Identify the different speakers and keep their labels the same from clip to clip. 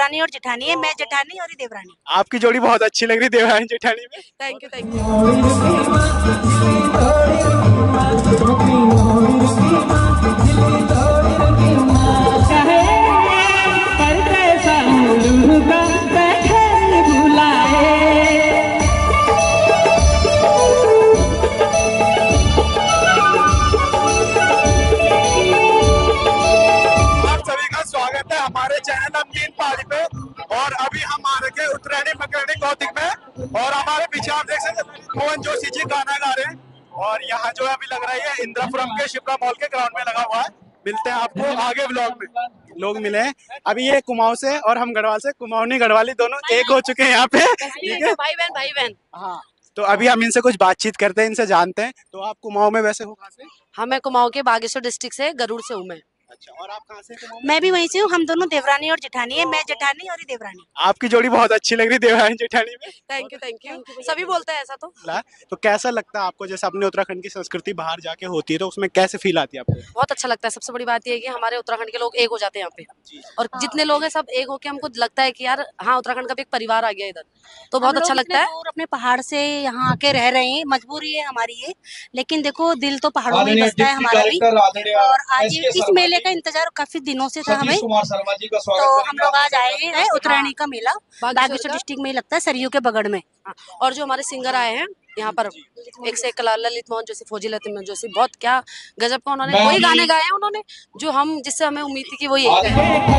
Speaker 1: देवरानी और जेठानी है, मैं जेठानी और ये देवरानी।
Speaker 2: आपकी जोड़ी बहुत अच्छी लग रही है देवरानी जेठानी में।
Speaker 1: Thank you thank you.
Speaker 2: हमारे चैनल नमकीन पहाड़ी पे और अभी हम आ रखे हैं उत्तरायणी मकरानी कौतिक में और हमारे पीछे आप देख सकते हैं मोहन जोशी जी गाना गा रहे हैं और यहाँ जो है अभी लग रही है इंद्रापुरम के शिप्रा मॉल के ग्राउंड में लगा हुआ है। मिलते हैं आपको आगे ब्लॉग में। लोग मिले हैं अभी ये कुमाऊं से और हम गढ़वाल से, कुमाऊनी गढ़वाली दोनों एक हो चुके हैं यहाँ पे, ठीक है
Speaker 1: भाई बहन।
Speaker 2: हाँ तो अभी हम इनसे कुछ बातचीत करते हैं, इनसे जानते हैं। तो आप कुमाऊं में वैसे हो कहाँ से?
Speaker 1: हाँ मैं कुमाऊं के बागेश्वर डिस्ट्रिक्ट से गरुड़ से हूँ मैं।
Speaker 2: अच्छा, और आप कहाँ से?
Speaker 1: मैं भी वहीं से हूँ, हम दोनों देवरानी और जेठानी है, मैं जेठानी और ये देवरानी।
Speaker 2: आपकी जोड़ी बहुत अच्छी लग रही है देवरानी जेठानी में।
Speaker 1: थैंक यू सभी बोलते हैं ऐसा।
Speaker 2: तो कैसा लगता है आपको, जैसे अपने उत्तराखंड की संस्कृति बाहर जाके होती है तो उसमें कैसे फील आती है आपको?
Speaker 1: बहुत अच्छा लगता है। सबसे बड़ी बात ये है कि हमारे उत्तराखंड के लोग एक हो जाते हैं यहाँ पे, और जितने लोग हैं सब एक होके हमको लगता है कि यार हाँ उत्तराखंड का भी एक परिवार आ गया इधर, तो बहुत अच्छा लगता है।
Speaker 3: अपने पहाड़ से यहाँ आके रह रहे हैं, मजबूरी है हमारी ये, लेकिन देखो दिल तो पहाड़ों में बसता है हमारा भी। और आज इस मेले का इंतजार काफी दिनों से था हमें, तो हम लोग आज आए हैं उत्तरायणी का मेला बागेश्वर डिस्ट्रिक्ट में ही लगता है, सरयू के बगड़ में।
Speaker 1: और जो हमारे सिंगर आए हैं यहाँ पर, एक से एक ललित मोहन जोशी, फौजी ललित मोहन जोशी, बहुत क्या गजब का उन्होंने वही गाने गाए हैं उन्होंने जो हम जिससे हमें उम्मीद थी कि वो यही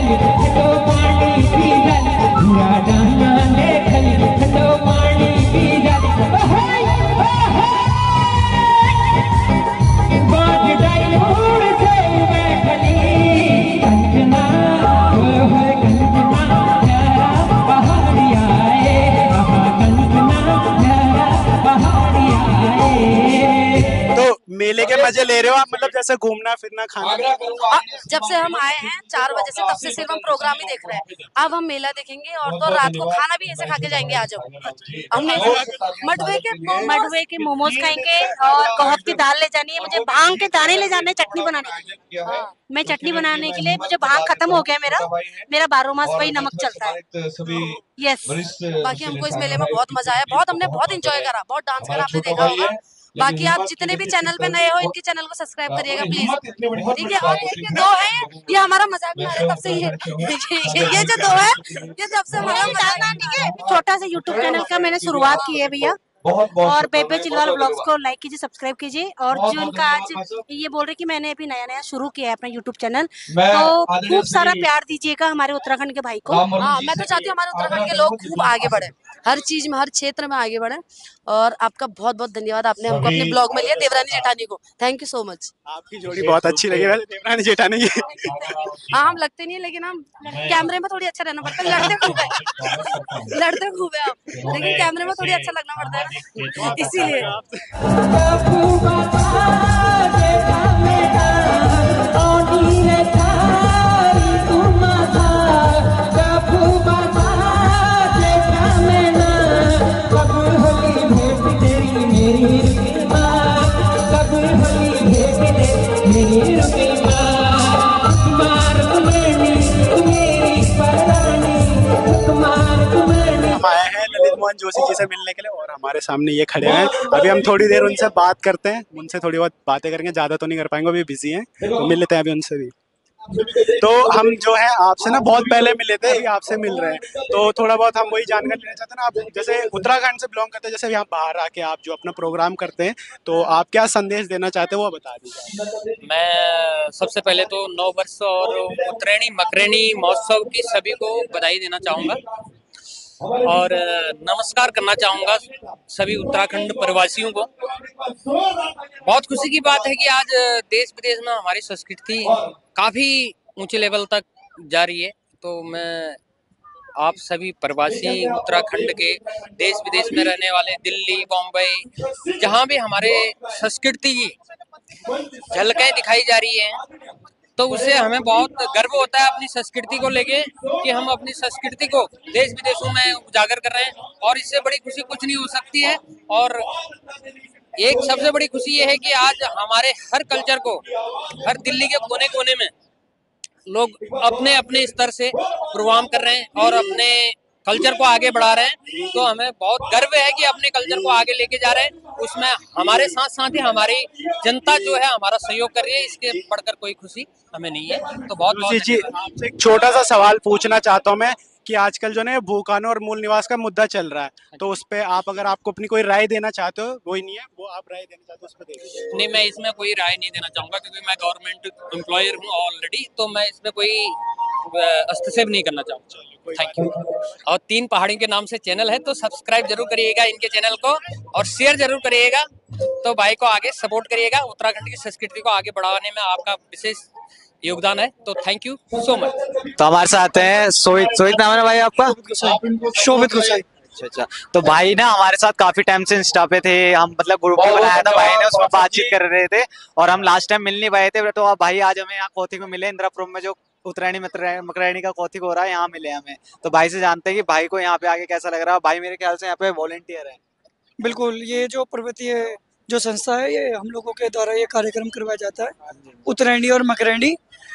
Speaker 2: मेले के मजे ले रहे हो आप, मतलब जैसे घूमना फिरना खाना?
Speaker 1: जब से हम आए हैं 4 बजे से, तब से सिर्फ हम प्रोग्राम ही देख रहे हैं। अब हम मेला देखेंगे और तो रात को खाना भी ऐसे खा के जाएंगे। आज हमने
Speaker 3: मडवे के मोमोज खाएंगे और कौहत की दाल ले जानी है, मुझे भांग के दाने ले जाने, चटनी बनाने के लिए। मैं चटनी बनाने के लिए, मुझे भांग खत्म हो गया, मेरा 12 मास वही नमक चलता है। यस,
Speaker 1: बाकी हमको इस मेले में बहुत मजा आया, हमने बहुत एंजॉय करा, बहुत डांस करा, आपने देखा होगा। बाकी आप जितने भी चैनल पे नए हो इनके चैनल को सब्सक्राइब करिएगा प्लीज, ठीक है। और ये 2 है, ये हमारा मजाक बना रहे तब से ये जो 2 है ये जब से हमारा मजाक, ठीक है।
Speaker 3: छोटा सा यूट्यूब चैनल का मैंने शुरुआत की है भैया, और बेबे चिलवाल ब्लॉग्स को लाइक कीजिए, सब्सक्राइब कीजिए। और जो इनका आज ये बोल रहे कि मैंने अभी नया शुरू किया है अपना यूट्यूब चैनल, तो खूब सारा प्यार दीजिएगा हमारे उत्तराखंड के भाई को।
Speaker 1: हाँ, मैं तो चाहती हूँ हमारे उत्तराखंड के लोग खूब आगे बढ़े, हर चीज में, हर क्षेत्र में आगे बढ़े। और आपका बहुत बहुत धन्यवाद, आपने हमको अपने ब्लॉग में लिया, देवरानी जेठानी को थैंक यू सो मच।
Speaker 2: आपकी जोड़ी बहुत अच्छी लगी वैसे देवरानी जेठानी की।
Speaker 1: हाँ हम लगते नहीं है, लेकिन हम कैमरे में थोड़ी अच्छा रहना पड़ता है, लड़ते खूब है आप, लेकिन कैमरे में थोड़ी अच्छा लगना पड़ता है इसीलिए।
Speaker 2: मोहन जोशी जी से मिलने के लिए और हमारे सामने ये खड़े हैं। अभी हम थोड़ी देर उनसे बात करते हैं, उनसे थोड़ी बहुत बातें करेंगे, ज्यादा तो नहीं कर पाएंगे, अभी बिजी हैं, तो मिल लेते हैं अभी उनसे भी। तो हम जो है आपसे ना बहुत पहले मिले थे, आपसे मिल रहे हैं, तो थोड़ा बहुत हम वही जानकारी लेना चाहते हैं ना। आप जैसे उत्तराखंड से बिलोंग करते हैं, जैसे यहाँ बाहर आके आप जो अपना प्रोग्राम करते हैं, तो आप क्या संदेश देना चाहते हैं वो बता दीजिए।
Speaker 4: मैं सबसे पहले तो 9 वर्ष और उत्तरायणी मकरानी महोत्सव की सभी को बधाई देना चाहूँगा और नमस्कार करना चाहूँगा सभी उत्तराखंड प्रवासियों को। बहुत खुशी की बात है कि आज देश विदेश में हमारी संस्कृति काफ़ी ऊंचे लेवल तक जा रही है। तो मैं आप सभी प्रवासी उत्तराखंड के देश विदेश में रहने वाले, दिल्ली, बॉम्बे, जहाँ भी हमारे संस्कृति की झलकें दिखाई जा रही हैं, तो उससे हमें बहुत गर्व होता है अपनी संस्कृति को लेके कि हम अपनी संस्कृति को देश विदेशों में उजागर कर रहे हैं, और इससे बड़ी खुशी कुछ नहीं हो सकती है। और एक सबसे बड़ी खुशी ये है कि आज हमारे हर कल्चर को हर दिल्ली के कोने कोने में लोग अपने अपने स्तर से प्रोग्राम कर रहे हैं और अपने कल्चर को आगे बढ़ा रहे हैं, तो हमें बहुत गर्व है कि अपने कल्चर को आगे लेके जा रहे हैं। उसमें हमारे साथ साथ ही हमारी जनता जो है हमारा सहयोग कर रही है, इसके बढ़कर कोई खुशी हमें नहीं है। तो बहुत
Speaker 2: जोशी जी, आपसे एक छोटा सा सवाल पूछना चाहता हूँ मैं कि आजकल जो है भू कानून और मूल निवास का मुद्दा चल रहा है, तो उस पे आप अगर आपको अपनी कोई राय देना चाहते हो, कोई नहीं है वो आप राय देना चाहते हो उस पे दे
Speaker 4: नहीं, मैं इसमें कोई राय नहीं देना चाहूंगा क्योंकि मैं गवर्नमेंट एम्प्लॉयर हूँ ऑलरेडी, तो मैं इसमें कोई हस्तक्षेप नहीं करना चाहूंगा। Thank you. और 3 पहाड़ी के नाम से चैनल है, तो सब्सक्राइब जरूर करिएगा इनके चैनल को और शेयर जरूर करिएगा, तो भाई को आगे सपोर्ट करिएगा। उत्तराखंड की संस्कृति को आगे बढ़ाने में आपका विशेष योगदान है, तो थैंक यू सो मच।
Speaker 5: तो हमारे साथ हैं सोहित नाम है भाई आपका?
Speaker 6: शोभित गोसाई।
Speaker 5: अच्छा, तो भाई ना हमारे साथ काफी टाइम से इंस्टा पे थे हम, मतलब ग्रुप भी बनाया था भाई ने, उसमें बातचीत कर रहे थे और हम लास्ट टाइम मिल नहीं पाए थे। तो अब भाई आज हमें यहाँ कौथिग में मिले, इंदिरापुरम में जो उत्तरायणी मकरायणी का कौथिग हो रहा है यहाँ मिले हमें। तो भाई से जानते हैं कि भाई को यहाँ पे आके कैसा लग रहा है। भाई मेरे ख्याल से यहाँ पे वॉलेंटियर है।
Speaker 6: बिल्कुल, ये जो पर्वतीय जो संस्था है, ये हम लोगों के द्वारा ये कार्यक्रम करवाया जाता है, उत्तरायणी और मकरायणी।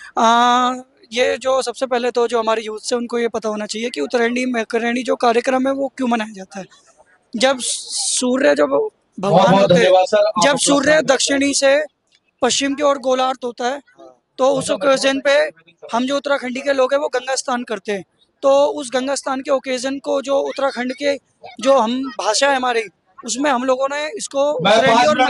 Speaker 6: ये जो सबसे पहले तो जो हमारे यूथ से उनको ये पता होना चाहिए कि उत्तरायणी मकरायणी जो कार्यक्रम है वो क्यों मनाया जाता है। जब सूर्य जब भगवान होते हैं, जब सूर्य दक्षिणी से पश्चिम की ओर गोलार्ध होता है, तो उस ओकेजन पे हम जो उत्तराखंडी के लोग हैं वो गंगा स्नान करते हैं। तो उस गंगा स्नान के ओकेजन को जो उत्तराखंड के जो हम भाषा है हमारी, उसमें हम लोगों ने इसको उत्तरायणी और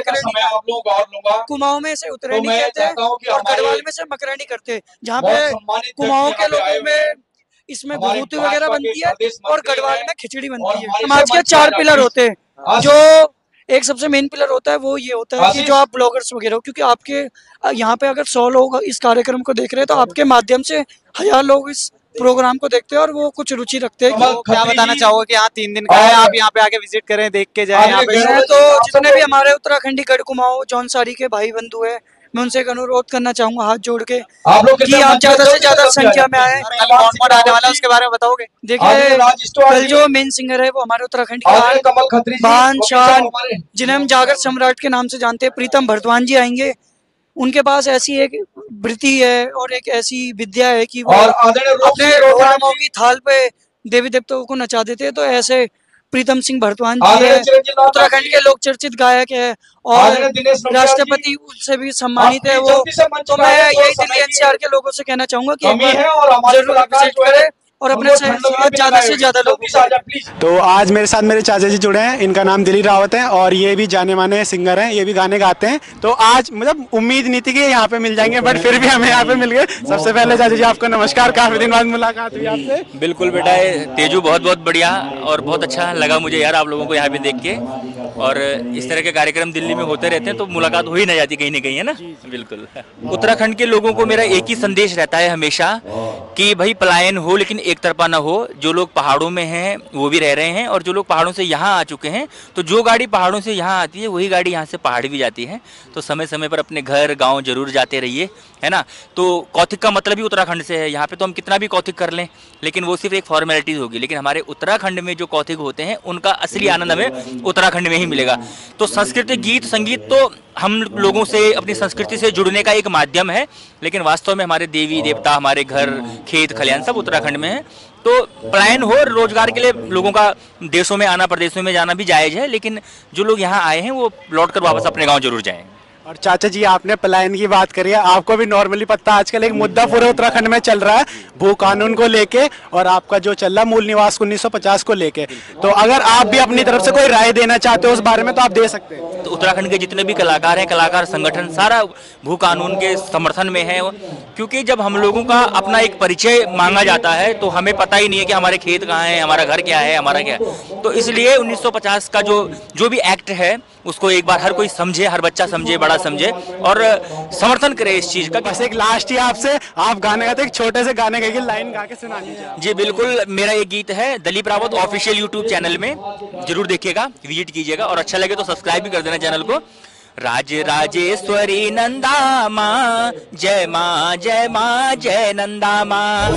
Speaker 6: मकरायणी, कुमाऊं में से उत्तरायणी कहते हैं और गढ़वाल में से मकरायणी करते हैं। जहाँ पे कुमाऊं के लोगों में इसमें विभूति वगैरह बनती है और गढ़वाल में खिचड़ी बनती है। समाज के 4 पिलर होते हैं। जो एक सबसे मेन पिलर होता है वो ये होता है कि जो आप ब्लॉगर्स वगैरह हो, क्योंकि आपके यहाँ पे अगर 100 लोग इस कार्यक्रम को देख रहे हैं तो आपके माध्यम से 1000 लोग इस प्रोग्राम को देखते हैं और वो कुछ रुचि रखते हैं।
Speaker 5: तो क्या बताना चाहोगे कि यहाँ 3 दिन का है, आप यहाँ पे आके विजिट करें, देख के जाएं यहाँ पे?
Speaker 6: तो जितने भी हमारे उत्तराखंडी गढ़ कुमाऊं जौनसारी के भाई बंधु है, मैं उनसे एक अनुरोध करना चाहूंगा हाथ जोड़ के कि आप ज्यादा से ज्यादा संख्या में आए।
Speaker 5: कौन आने वाला है उसके बारे में बताओगे?
Speaker 6: देखिए, कल जो मेन सिंगर है वो हमारे उत्तराखंड के बान शान, जिन्हें हम जागर सम्राट के नाम से जानते हैं, प्रीतम भरद्वाज जी आएंगे। उनके पास ऐसी एक वृत्ति है और एक ऐसी विद्या है कि वो अपने प्रोग्रामों की थाल पे देवी देवताओं को नचा देते हैं। तो ऐसे प्रीतम सिंह भरद्वाज जी है, उत्तराखंड के लोक चर्चित गायक है और राष्ट्रपति से भी सम्मानित है वो। तो मैं यही दिल्ली एनसीआर के लोगों से कहना चाहूंगा कि जरूर विजिट करें और अपने साथ ज्यादा से ज्यादा लोग।
Speaker 2: तो आज मेरे साथ मेरे चाचा जी जुड़े हैं, इनका नाम दिलीप रावत है और ये भी जाने माने सिंगर हैं, ये भी गाने गाते हैं। तो आज मतलब उम्मीद नहीं थी कि यहाँ पे मिल जाएंगे, बट फिर भी हमें यहाँ पे मिल गए। सबसे पहले चाचा जी आपको नमस्कार, काफी दिन बाद मुलाकात हुई आपसे।
Speaker 7: बिल्कुल बेटा, तेजू बहुत बहुत बढ़िया और बहुत अच्छा लगा मुझे यार आप लोगों को यहाँ पे देख के। और इस तरह के कार्यक्रम दिल्ली में होते रहते हैं तो मुलाकात हो ही ना जाती कहीं ना कहीं, है ना। बिल्कुल, उत्तराखंड के लोगों को मेरा एक ही संदेश रहता है हमेशा कि भाई पलायन हो लेकिन एक तरफा ना हो। जो लोग पहाड़ों में हैं वो भी रह रहे हैं और जो लोग पहाड़ों से यहाँ आ चुके हैं, तो जो गाड़ी पहाड़ों से यहाँ आती है वही गाड़ी यहाँ से पहाड़ भी जाती है। तो समय समय पर अपने घर गांव जरूर जाते रहिए, है ना। तो कौथिग का मतलब ही उत्तराखंड से है। यहाँ पे तो हम कितना भी कौथिग कर लें लेकिन वो सिर्फ एक फॉर्मेलिटीज होगी, लेकिन हमारे उत्तराखंड में जो कौथिग होते हैं उनका असली आनंद हमें उत्तराखंड में ही मिलेगा। तो संस्कृति, गीत संगीत तो हम लोगों से अपनी संस्कृति से जुड़ने का एक माध्यम है, लेकिन वास्तव में हमारे देवी देवता, हमारे घर, खेत खलियान सब उत्तराखंड में है। तो पलायन हो, रोजगार के लिए लोगों का देशों में आना, प्रदेशों में जाना भी जायज है, लेकिन जो लोग यहाँ आए हैं वो लौटकर वापस अपने गांव जरूर जाएं।
Speaker 2: और चाचा जी आपने पलायन की बात करी है, आपको भी नॉर्मली पता आजकल एक मुद्दा पूरे उत्तराखंड में चल रहा है भू कानून को लेके, और आपका जो चल रहा मूल निवास 1950 को लेके। तो अगर आप भी अपनी तरफ से कोई राय देना चाहते हो उस बारे में तो आप दे सकते हैं।
Speaker 7: तो उत्तराखंड के जितने भी कलाकार हैं, कलाकार संगठन सारा भू कानून के समर्थन में है, क्योंकि जब हम लोगों का अपना एक परिचय मांगा जाता है तो हमें पता ही नहीं है कि हमारे खेत कहाँ है, हमारा घर क्या है, हमारा क्या है। तो इसलिए 1950 का जो भी एक्ट है उसको एक बार हर कोई समझे, हर बच्चा समझे, बड़ा समझे और समर्थन करे इस चीज का।
Speaker 2: बस एक लास्ट ही आपसे, आप गाने गाते, एक छोटे से गाने गा के लाइन गा के सुना दीजिए।
Speaker 7: जी बिल्कुल, मेरा एक गीत है Dilip Rawat official YouTube channel में, जरूर देखिएगा, विजिट कीजिएगा और अच्छा लगे तो सब्सक्राइब भी कर देना चैनल को। राज राजेश्वरी नंदा माँ, जय माँ जय माँ जय नंदा माँ।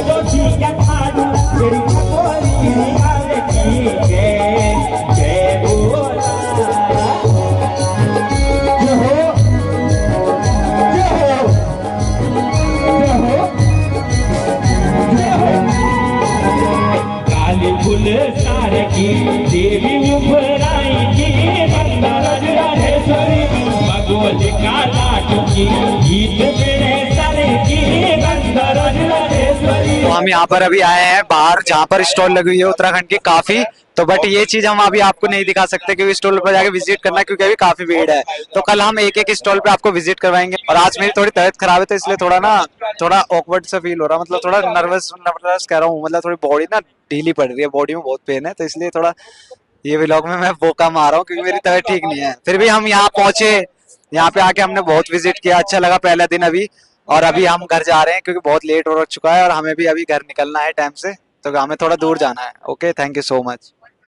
Speaker 5: तो हम यहाँ पर अभी आए हैं बाहर जहाँ पर स्टॉल लगी हुई है उत्तराखंड की काफी, तो बट ये चीज हम अभी आपको नहीं दिखा सकते क्योंकि स्टॉल पर जाके विजिट करना, क्योंकि अभी काफी भीड़ है। तो कल हम एक एक स्टॉल पे आपको विजिट करवाएंगे। और आज मेरी थोड़ी तबीयत खराब है तो इसलिए थोड़ा ऑकवर्ड सा फील हो रहा है, मतलब थोड़ा नर्वस कह रहा हूँ, मतलब थोड़ी बॉडी ना ढीली पड़ रही है, बॉडी में बहुत पेन है, तो इसलिए थोड़ा ये व्लॉग में मैं बोका मार रहा हूँ क्योंकि मेरी तबीयत ठीक नहीं है। फिर भी हम यहाँ पहुंचे, यहाँ पे आके हमने बहुत विजिट किया, अच्छा लगा पहला दिन अभी। और अभी हम घर जा रहे हैं क्योंकि बहुत लेट हो चुका है और हमें भी अभी घर निकलना है टाइम से, तो हमें थोड़ा दूर जाना है। Okay, thank you so much.